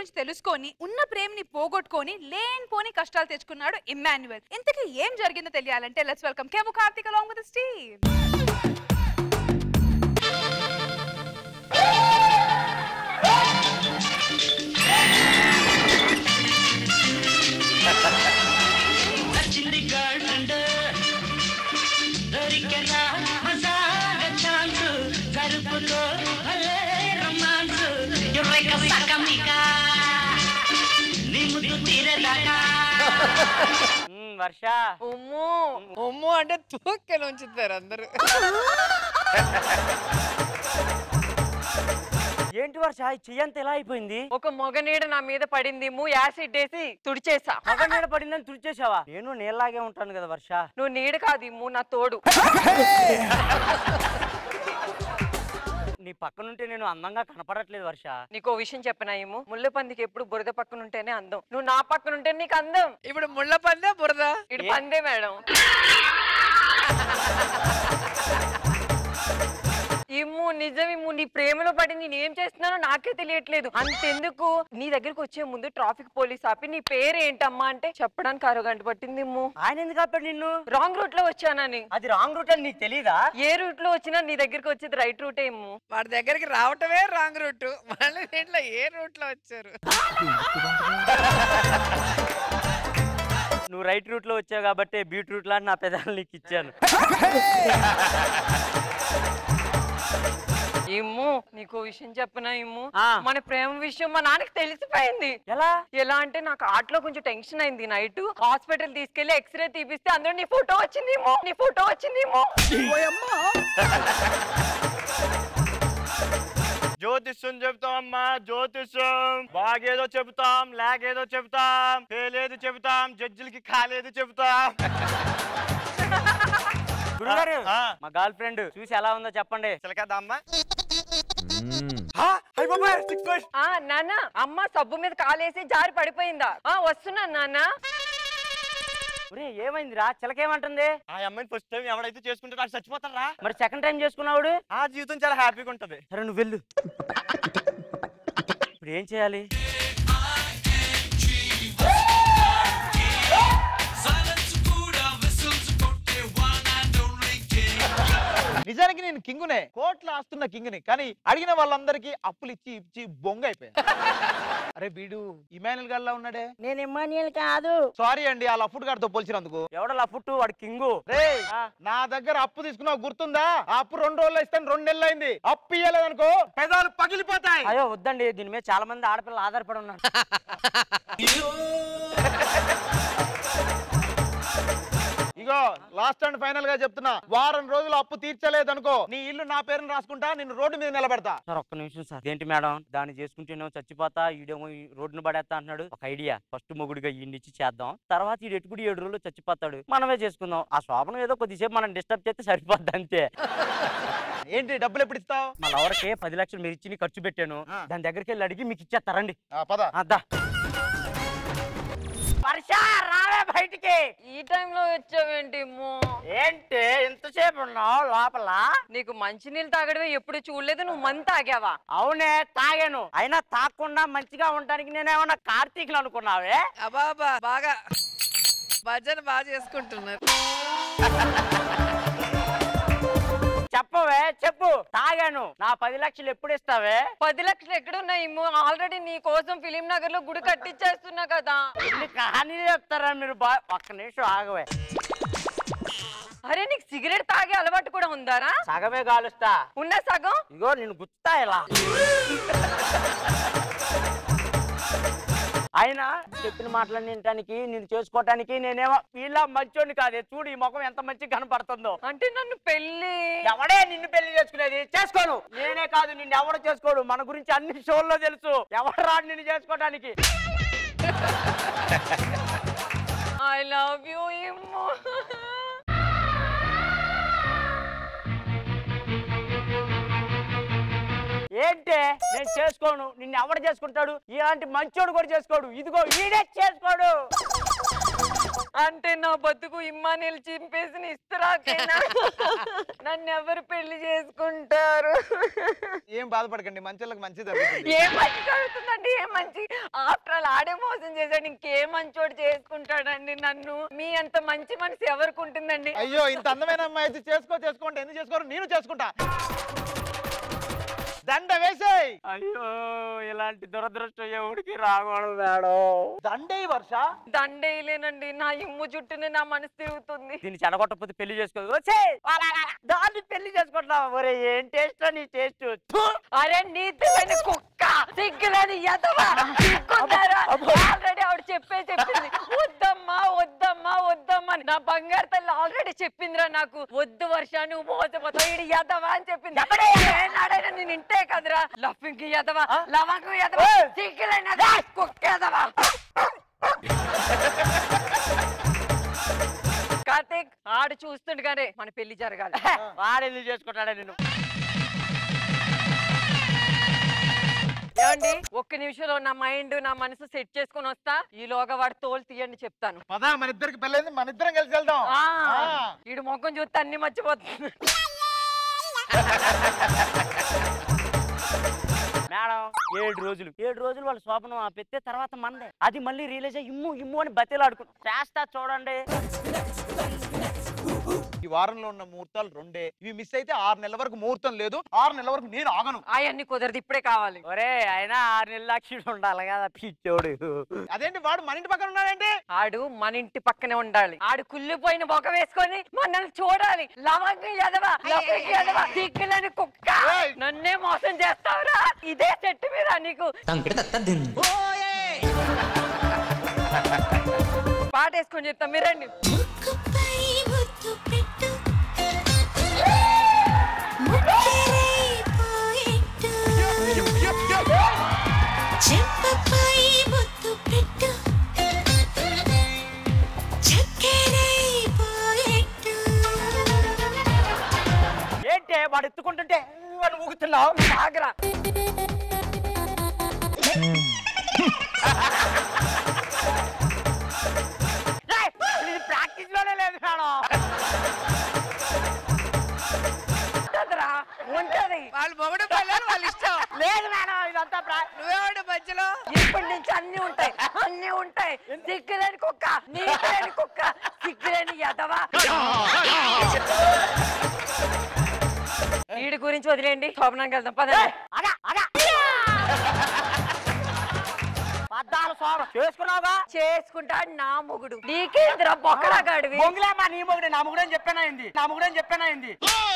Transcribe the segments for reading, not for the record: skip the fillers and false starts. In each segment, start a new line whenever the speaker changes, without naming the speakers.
గురించి తెలుసుకొని ఉన్న ప్రేమని పోగొట్టుకొని లేనిపోని కష్టాలు తెచ్చుకున్నాడు ఇమ్మాన్యుయల్. ఇంతకీ ఏం జరిగిందో తెలియాలంటే లెట్స్ వెల్కమ్ కేము Karthik along with his team.
Varsha
ఉమ్ము అంటే తూకెలు ఉంచుతారు అందరు.
ఏంటి వర్ష చెయ్యంత ఎలా అయిపోయింది?
ఒక మొగనీడ నా మీద పడింది, యాసిడ్ వేసి తుడిచేసా.
మొగనీడ పడిందని తుడిచేసావా? నేను నీళ్ళలాగే ఉంటాను కదా వర్ష.
నువ్వు నీడ కాదు, నా తోడు.
నీ పక్కనుంటే నేను అందంగా కనపడట్లేదు వర్ష.
నీకో విషయం చెప్పనా ఏమో, ముళ్ళ పందికి ఎప్పుడు బురద పక్కనుంటేనే అందం. నువ్వు నా పక్కనుంటే నీకు అందం.
ఇప్పుడు ముళ్ళ పందే బురద?
ఇటు పందే మేడం. ఇమ్ము నిజం ఇమ్ము, నీ ప్రేమలో పడి నేనేం చేస్తున్నానో నాకే తెలియట్లేదు. అంతెందుకు, నీ దగ్గరకు వచ్చే ముందు ట్రాఫిక్ పోలీస్ ఆపి నీ పేరు ఏంటమ్మా అంటే చెప్పడానికి 6 గంట పట్టింది ఇమ్ము.
ఆయన ఎందుకు ఆపాడు నిన్ను?
రాంగ్ రూట్ లో వచ్చానని.
అది రాంగ్ రూట్ అని నీకు తెలీదా?
ఏ రూట్ లో వచ్చినా నీ దగ్గరకు వచ్చేది రైట్ రూటే ఇమ్ము.
వాడి దగ్గరికి రావటమే రాంగ్ రూట్, మళ్ళీ దీంట్లో ఏ రూట్ లో వచ్చారు?
నువ్వు రైట్ రూట్ లో వచ్చావు కాబట్టి బీట్ రూట్ లా నా పెదాలు నీకు ఇచ్చాను.
ఇమ్ము నీకు విషయం చెప్పనా ఇమ్ము, మన ప్రేమ విషయం మా నాన్నకి తెలిసిపోయింది. ఎలా అంటే నాకు ఆటలో కొంచెం టెన్షన్ అయింది. నైట్ హాస్పిటల్ తీసుకెళ్లి ఎక్స్రే తీపిస్తే అందులో నీ ఫోటో వచ్చింది.
జ్యోతిష్యం చెప్తామమ్మా, జ్యోతిష్యం. బాగేదో చెబుతాం, లేకేదో చెబుతాం, పేలేదు చెబుతాం, జడ్జిలకి కాలేదు చెబుతాం.
గురుగారు, మా గర్ల్ ఫ్రెండ్ చూసి ఎలా ఉందో చెప్పండి.
చిలకదమ్మా.
నాన్న, అమ్మ సబ్బు మీద కాలేసి జారి పడిపోయిందా? వస్తున్నాను నాన్న.
ఏమైందిరా? చిలకేమంటుంది?
ఆ అమ్మాయిని ఫస్ట్ టైం ఎవడైతే చేసుకుంటారో అది చచ్చిపోతారా?
మరి సెకండ్ టైం చేసుకున్నావుడు?
ఆ జీవితం చాలా హ్యాపీగా ఉంటది.
సరే నువ్వు వెళ్ళు. ఇప్పుడు ఏం చేయాలి?
నిజానికి నేను కింగునే, కోట్ల ఆస్తున్న కింగుని, కానీ అడిగిన వాళ్ళందరికీ అప్పులు ఇచ్చి ఇచ్చి బొంగ అయిపోయా. అరే వీడు ఇమాన్యుయల్ గారిలా ఉన్నాడే.
నేను ఇమాన్యుయల్ కాదు.
సారీ అండి ఆ లఫుట్ గారితో పోల్చినందుకు.
ఎవడ లఫుట్? వాడు కింగు.
రే నా దగ్గర అప్పు తీసుకున్నావు గుర్తుందా? ఆ అప్పు 2 రోజుల్లో ఇస్తాను, 2 నెలలు అయింది. అప్పు ఇయ్యలేదనుకో పెదాలు పగిలిపోతాయి.
అయ్యో వద్దండి, దీని మీద చాలా మంది ఆడపిల్లలు ఆధారపడి ఉన్నారు.
ఇగో లాస్ట్ అండ్ ఫైనల్ గా చెప్తున్నా, వారం రోజులు అప్పు తీర్చలేదనుకో నీ ఇల్లు నా పేరుని రాసుకుంటా, నిన్ను రోడ్డు మీద నిలబెడతా.
సార్ ఒక్క నిమిషం సార్. ఏంటి మేడం, దాన్ని చేసుకుంటేనేమో చచ్చిపోతా, ఈడేమో రోడ్డును పడేస్తా అంటున్నాడు. ఒక ఐడియా, ఫస్ట్ మొగుడిగా ఈయన్నిచ్చి చేద్దాం, తర్వాత ఈ ఎటుకుడి 7 రోజులు చచ్చిపోతాడు, మనమే చేసుకుందాం. ఆ శోభనం ఏదో కొద్దిసేపు మనం డిస్టర్బ్ చేస్తే సరిపోద్ది అంతే.
ఏంటి డబ్బులు ఎప్పుడు ఇస్తావు?
మా లవర్కే 10 లక్షలు మీరు ఇచ్చి ఖర్చు పెట్టాను, దాని దగ్గరికి వెళ్ళి అడిగి మీకు ఇచ్చేస్తారండి.
పద
అద్దా. వర్ష రావే బయటికి.
ఈ టైంలో వచ్చావేంటి?
ఏంటి ఇంతసేపు ఉన్నావు లోపల?
నీకు మంచినీళ్ళు తాగడమే ఎప్పుడు చూడలేదు, నువ్వు మందు తాగావా?
అవునే తాగాను, అయినా తాగకుండా మంచిగా ఉండడానికి నేనేమన్నా కార్తీకులు అనుకున్నావే?
అబాబా బాగా భజన బాగా చేసుకుంటున్నారు.
చెప్పవే, చెప్పు. తాగాను, నా 10 లక్షలు ఎప్పుడు ఇస్తావే?
10 లక్షలు ఎక్కడున్నాయి? ఆల్రెడీ నీ కోసం ఫిలిం నగర్ లో గుడి కట్టించేస్తున్నా కదా.
కహానీ చెప్తారా మీరు? ఒక్క నిమిషం ఆగవే.
అరే నీకు సిగరెట్ తాగే అలవాటు కూడా ఉందారా?
సగమే కాలుస్తా.
ఉన్న సగం
ఇగో నేను గుర్తా ఇలా. అయినా చెప్పిన మాటలన్నీ వినటానికి, నేను చేసుకోవటానికి నేనేమో వీళ్ళ మంచోని కాదే. చూడు ఈ ముఖం ఎంత మంచిగా కనపడుతుందో.
అంటే నన్ను పెళ్లి
ఎవడే నిన్ను పెళ్లి చేసుకునేది? చేసుకోను. నేనే కాదు, నిన్ను ఎవడు చేసుకోడు. మన గురించి అన్ని షోల్లో తెలుసు. ఎవడు రాడు నిన్ను చేసుకోవటానికి.
ఐ లవ్ యూ ఇమ్ము.
ఏంటే నేను చేసుకోను, నిన్ను ఎవడు చేసుకుంటాడు? ఇలాంటి మంచోడు కూడా చేసుకోడు. ఇదిగో ఈడే చేసుకోడు.
అంటే నా బతుకు ఇమ్మానేలు చింపేసిన ఇస్తరాకేనా? నన్ను ఎవరు పెళ్లి చేసుకుంటారు?
ఏం బాధపడకండి, మంచోళ్ళకి మంచి జరుగుతుంది.
ఏ మంచి జరుగుతుందండి? ఏ మంచి? ఆఫ్టర్ ఆల్ ఆడే మోసం చేశాడు, ఇంకే మంచోడు చేసుకుంటాడండి నన్ను? మీ అంత మంచి మనసు ఎవరికి ఉంటుందండి?
అయ్యో, ఇంత అందమైన అమ్మాయి అయితే చేసుకోండి, ఎందుకు చేసుకోరు? నేను చేసుకుంటా. దండ వేసేయ్.
అయ్యో, ఇలాంటి దురదృష్టం ఎవరికి రాకూడదు మేడం.
దండే వర్ష.
దండేయలేనండి, నా ఇమ్ము చుట్టూనే నా మనసు తిరుగుతుంది.
దీన్ని చెడగొట్టకపోతే పెళ్లి చేసుకోదు. దాన్ని పెళ్లి చేసుకుంటున్నావా? ఒరే, ఏం టేస్ట్ నీ టేస్ట్.
అరే నీతిలేని కుక్క, సిగ్గులేని ఎదవ, సిగ్గుండారా? ఆల్రెడీ ఆవిడ చెప్పింది వద్దమ్మా వద్దమ్మా వద్దమ్మా. నా బంగారు తల్లి ఆల్రెడీ చెప్పిందిరా నాకు, వద్దు వర్ష నువ్వు మోసపోతావు, ఈడు ఎదవా అని చెప్పింది. ఏనాడైనా నేను ఇంటే కదరా. లఫింగ్ ఎదవా, లవంగం ఎదవా, సిగ్గులేని ఎదవా, కుక్క ఎదవా. కార్తీక్, ఆడు చూస్తుండగానే మన పెళ్లి జరగాలి.
వాడు ఎందుకు చేసుకుంటాడా నేను?
ఏమండి, ఒక్క నిమిషంలో నా మైండ్ నా మనసు సెట్ చేసుకుని వస్తా. ఈలోగా వాడు తోలు తీయండి చెప్తాను.
పదా, మన ఇద్దరికి పెళ్ళైంది, మన ఇద్దరం కలిసి వెళ్దాం.
ఈడు మొక్కం చూస్తే అన్ని మర్చిపోతుంది.
మేడం, 7 రోజులు వాళ్ళ శోభనం ఆపెత్తే తర్వాత మందే. అది మళ్ళీ రిలీజ్ అయ్యి ఇమ్ము అని బతిలాడుకుంటా చేస్తా చూడండి.
ఈ వారంలో ఉన్న ముహూర్తాలు 2. ఇవి మిస్ అయితే 6 నెలల వరకు ముహూర్తం లేదు. 6 నెలల వరకు నేను ఆగను.
అవన్నీ కుదరదు, ఇప్పుడే కావాలి.
ఒరే, అయినా 6 నెలల లక్షలు ఉండాలి కదా పిచ్చోడు.
అదేంటి, వాడు మన ఇంటి పక్కన ఉన్నాడంటే?
ఆడు మన ఇంటి పక్కనే ఉండాలి. ఆడు కుళ్ళిపోయిన బొక్క వేసుకొని మనల్ని చూడాలి. లవంగం ఎదవా, లవంగం ఎదవా, సిగ్గులేని కుక్క, నన్నే మోసం చేస్తావురా? ఇదే చెట్టు మీద నీకు పాట వేసుకొని చెప్తాం, మీరండి.
ఏంటే వాడు ఎత్తుకుంటుంటే వాడు ఊగుతున్నావు?
ఆగరా.
ప్రాక్టీస్ లోనే లేదు మేడం.
ఉంటది,
వాళ్ళు మొగడు పిల్లలు వాళ్ళ ఇష్టం.
లేదు మేడం, ఇదంతా
నువ్వేవాడు మధ్యలో?
ఇప్పటి నుంచి అన్ని ఉంటాయి, అన్ని ఉంటాయి. సిగ్గులేని కుక్క, నీకులేని కుక్క, సిగ్గులేని ఎదవా. వీడి గురించి వదిలేండి, శోభనానికి వెళ్దాం పదండి.
చేసుకున్నావుగా?
చేసుకుంటాడు నా మొగుడు, నీకేంద్ర బొక్కడాగాడివి.
బొంగులేమ్మా, నీ మొగుడే. నా మొగుడని చెప్పానైంది.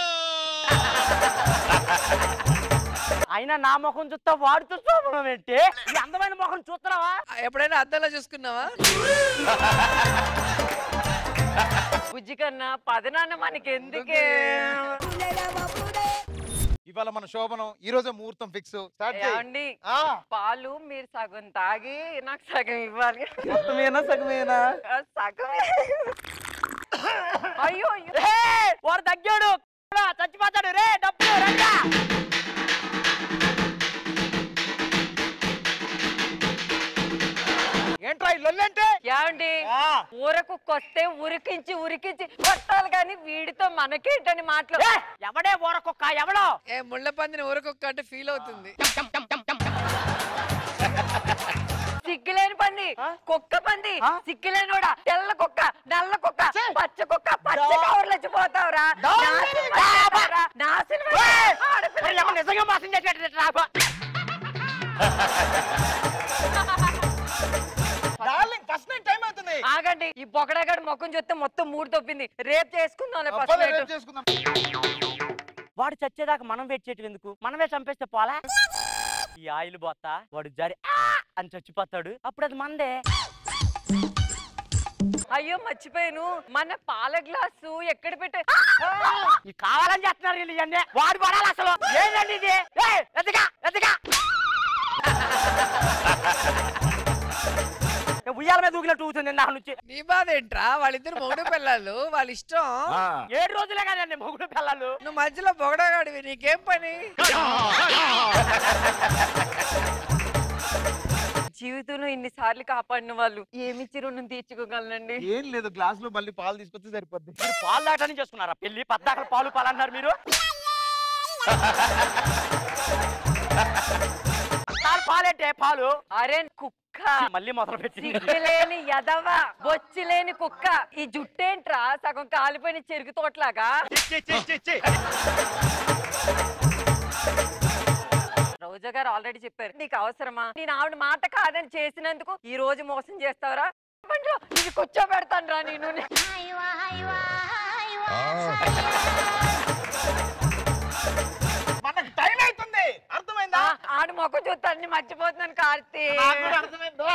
అయినా నా ముఖం చూస్తా వాడుతూ చూపడం ఏంటి? ఈ అందమైన ముఖం చూస్తున్నావా?
ఎప్పుడైనా అద్దంలో చూసుకున్నావా?
బుజ్జి కన్నా పదనాన్న మనకి ఎందుకే?
ఇవాళ మన శోభనం, ఈ రోజే ముహూర్తం ఫిక్స్.
ఏమండి, పాలు మీరు సగం తాగి నాకు సగం ఇవ్వాలి.
మొత్తమేనా సగమేనా?
సగమే. అయ్యో
వాడు తగ్గాడు, చచ్చిపోతాడు. రే డబ్బులు రంగా.
ఏంట్రా ఈ లొల్లంటే?
ఏమండి, ఊరకుక్కొస్తే ఉరికించి కొట్టాలి కానీ వీడితో మనకేంటని మాటలు.
ఎవడే ఊరకుక్క? ఎవడో
ముళ్ళ పందిని ఊరకొక్క అంటే ఫీల్ అవుతుంది.
సిగ్గులేని పంది, కుక్క పంది, సిగ్గులేనోడా, తెల్ల కుక్క, నల్ల కుక్క, పచ్చ కుక్క, పచ్చ కవర్లు వచ్చిపోతావురా.
నిజంగా మోసం చేసేట.
ఆగండి, ఈ బొకడగాడు ముఖం చూస్తే మొత్తం 3 తొప్పింది. రేపు చేసుకుందాం.
వాడు చచ్చేదాకా మనం వెయిట్ చేయటం ఎందుకు? మనమే చంపేస్తే పోలా? ఈ ఆయిల్ పోతా వాడు జారి అని చచ్చిపోతాడు, అప్పుడు అది మందే.
అయ్యో మర్చిపోయాను, మన పాల గ్లాసు ఎక్కడ పెట్టా?
కావాలని చేస్తున్నారు వీళ్ళు ఇవన్నీ. వాడు పడాలి అసలు. ఏంటండి ఇది? ఉయ్యాల మీద దూకినట్టు ఊగుతుంది నా నుంచి.
నీ బాధ ఏంట్రా? వాళ్ళిద్దరు మొగుడు పిల్లలు, వాళ్ళ ఇష్టం.
7 రోజులే కదండి మొగుడు పిల్లలు.
నువ్వు మధ్యలో బొగడగాడివి, నీకేం పని?
జీవితంలో ఇన్నిసార్లు కాపాడిన వాళ్ళు ఏమిచ్చి రుణం తీర్చుకోగలనండి?
ఏం లేదు, గ్లాస్ లో మళ్ళీ పాలు తీసుకొస్తే సరిపోద్ది.
మీరు పాలు దాటాన్ని చేసుకున్నారా పెళ్లి? పద్దాకలు పాలు పాలు అన్నారు మీరు. పాలంటే పాలు.
అరే కుక్క,
మళ్ళీ మొదలు పెట్టి
సిగ్గులేని యదవ, బొచ్చిలేని కుక్క. ఈ జుట్టేంట్రా సగం కాలిపోయిన చెరుకు తోటలాగా? రోజా గారు ఆల్రెడీ చెప్పారు, నీకు అవసరమా? నేను ఆవిడ మాట కాదని చేసినందుకు ఈ రోజు మోసం చేస్తావరా? ఇది కూర్చోబెడతాను రా నేను.
మనకు టైం అవుతుంది, అర్థమైందా?
ఆడు మొక్క చూస్తాన్ని మర్చిపోతున్నాను కార్తీ.
అర్థమైందా?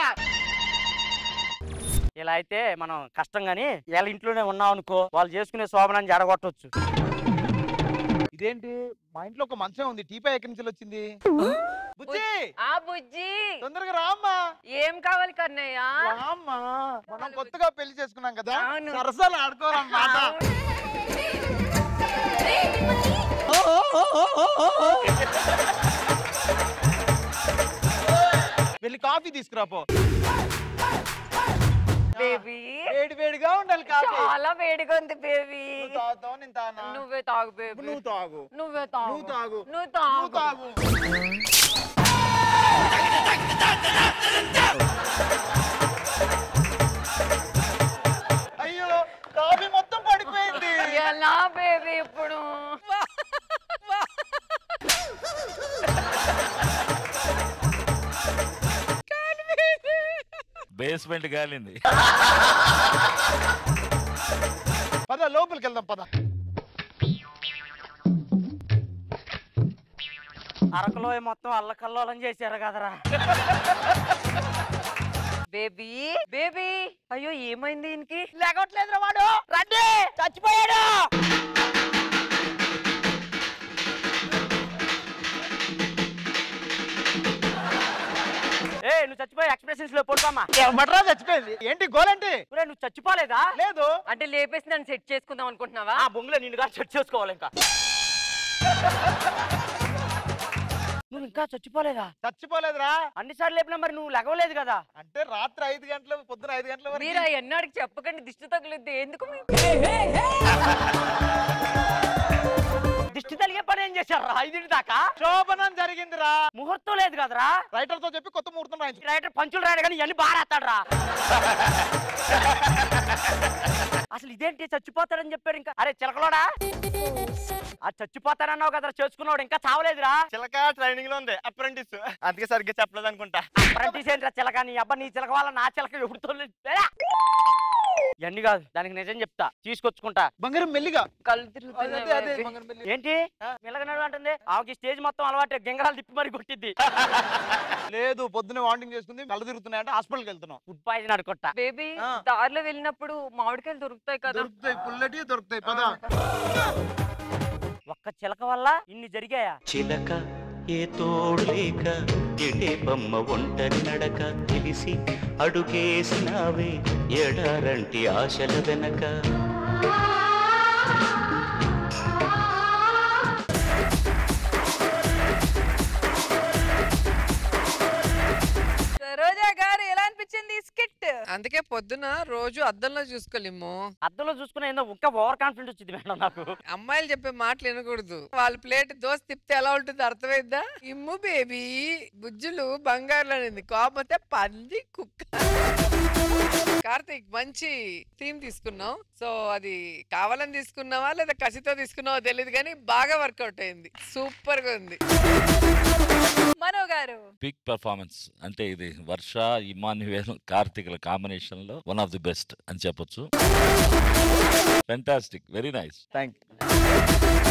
ఇలా అయితే మనం కష్టం గాని ఇలా ఇంట్లోనే ఉన్నాం అనుకో, వాళ్ళు చేసుకునే శోభనాన్ని జడగొట్టవచ్చు.
ఇదేంటి, మా ఇంట్లో ఒక మంచం ఉంది, టీపై ఎక్కడి నుంచి వచ్చింది? బుజ్జి,
ఆ బుజ్జి
తొందరగా రామ్మా.
ఏం కావాలి కన్నయ్య?
రామ్మా, మనం కొత్తగా పెళ్లి చేసుకున్నాం కదా,
అవును.
సరసాలు ఆడుకోవాలన్నమాట. వెళ్ళి కాఫీ తీసుకురాపో.
బేబీ
వేడి వేడిగా ఉండాలి కాఫీ.
చాలా వేడిగా ఉంది బేబీ.
నువ్వు తాగుతావా, నేను తానా?
నువ్వే తాగు బేబీ.
నువ్వు తాగు.
నువ్వే తాగు.
నువ్వు తాగు.
నువ్వు
నువ్వు
తాగు.
తాగు. అయ్యో, కాఫీ మొత్తం పడిపోయింది.
ఎలా బేబీ ఇప్పుడు?
బేస్మెంట్ గాలింది.
పద లోపలికి వెళ్దాం, పద.
అరకులో మొత్తం అల్లకల్లోలం చేశారు కదరా.
బేబీ బేబీ, అయ్యో ఏమైంది దీనికి?
లేకట్లేదురా వాడు, రండి చచ్చిపోయాడు. ఏ నువ్వు చచ్చిపోయి ఎక్స్ప్రెషన్స్ లో పడుకోమ్మా.
ఎవడ్రా చచ్చిపోయింది? ఏంటి గోలేంటి?
నువ్వు చచ్చిపోలేదా?
లేదు.
అంటే లేపేసి నన్ను సెట్ చేసుకుందాం అనుకుంటున్నావా?
ఆ బొంగులో నిన్ను గారు సెట్ చేసుకోవాలి. ఇంకా నువ్వు ఇంకా చచ్చిపోలేదా?
చచ్చిపోలేదురా.
అన్నిసార్లు లేపినా మరి నువ్వు లెగవలేదు కదా.
అంటే రాత్రి 5 గంటలు, పొద్దున 5 గంటల వరకు.
మీరు ఎన్నాడికి చెప్పకండి, దిష్టి తగులుద్ది. ఎందుకు
దిష్టి తలిగే పని ఏం చేశారు 5 దాకా?
శోభనం జరిగిందిరా.
ముహూర్తం లేదు కదరా.
రైటర్ తో చెప్పి కొత్త ముహూర్తం రాయించు.
రైటర్ పంచులు రాయడు కానీ ఇవన్నీ బాగా రాస్తాడు. అసలు ఇదేంటి చచ్చిపోతాడని చెప్పారు. ఇంకా అరే చిలకలోడా, ఆ చచ్చిపోతాడన్నావు కదరా, చేసుకున్నాడు ఇంకా చావలేదురా.
చిలక ట్రైనింగ్ లో ఉంది, అప్రెంటిస్, అందుకే సరిగ్గా చెప్పలేదు అనుకుంటా.
అప్రెంటిస్ ఏంట్రా చిలక? నీ అబ్బా, నీ చిలక వల్ల నా చిలక ఎప్పుడుతో ఇవన్నీ కాదు, దానికి నిజం చెప్తా, తీసుకొచ్చుకుంటా.
బంగారం మెల్లిగా.
కళ్ళు
అదే,
తిరుగుతున్నాయి
అదే,
బేబీ.
బంగారం మెల్లిగా.
ఏంటి మిలగనడు అంటుంది? ఆమెకి స్టేజ్ మొత్తం అలవాటు, గింగరాలు తిప్పి మరి కొట్టిద్ది.
లేదు, పొద్దునే వాంటింగ్ చేసుకుంది, కళ్ళు తిరుగుతున్నాయంటే హాస్పిటల్కి వెళ్తున్నాం.
ఫుడ్ పాయిజన్ అనుకుంటా.
బేబీ
ఆ.
దారిలో వెళ్ళినప్పుడు మామిడికాయలు దొరుకుతాయి కదా?
దొరుకుతాయి, పుల్లటి దొరుకుతాయి, పద.
ఒక్క చిలక వల్ల ఇన్ని జరిగాయా?
చిలక ఏ తోడు లేక ఎటే బొమ్మ ఒంటరి నడక తెలిసి అడుగేసినావే ఎడారంటి ఆశల వెనక.
రోజా గారు ఎలా అనిపించింది స్కిట్?
అందుకే పొద్దున రోజు అద్దంలో చూసుకోలేము.
అద్దంలో చూసుకునే ఏందో ఇంకా ఓవర్ కాన్ఫిడెంట్ వచ్చింది మేడం నాకు.
అమ్మాయిలు చెప్పే మాటలు వినకూడదు. వాళ్ళ ప్లేట్ దోశ తిప్పితే ఎలా ఉంటుంది అర్థమైద్దా? ఇమ్ము బేబీ, బుజ్జులు బంగారులు అనేది, కోపతే పంది కుక్క. కార్తీక్, మంచి థీమ్ తీసుకున్నావు. సో అది కావాలని తీసుకున్నావా లేదా కసితో తీసుకున్నావా తెలియదు కానీ బాగా వర్కౌట్ అయింది, సూపర్ గా ఉంది.
మనో గారు
పిక్ పెర్ఫార్మెన్స్ అంటే ఇది వర్ష, ఇమాన్యుయేల్, కార్తిక్ల కాంబినేషన్ లో వన్ ఆఫ్ ది బెస్ట్ అని చెప్పొచ్చు. Fantastic, very nice.
Thank you.